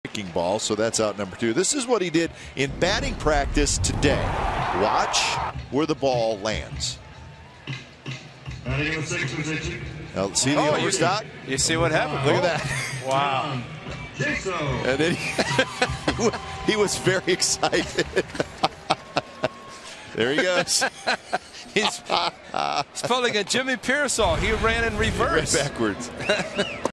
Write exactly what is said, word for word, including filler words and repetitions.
Breaking ball, so that's out number two. This is what he did in batting practice today. Watch where the ball lands. Now, see the oh, overstock? You, you see what happened? Look at that. Wow. And then he, he was very excited. There he goes. he's, he's pulling a Jimmy Pearsall. He ran in reverse. He ran backwards.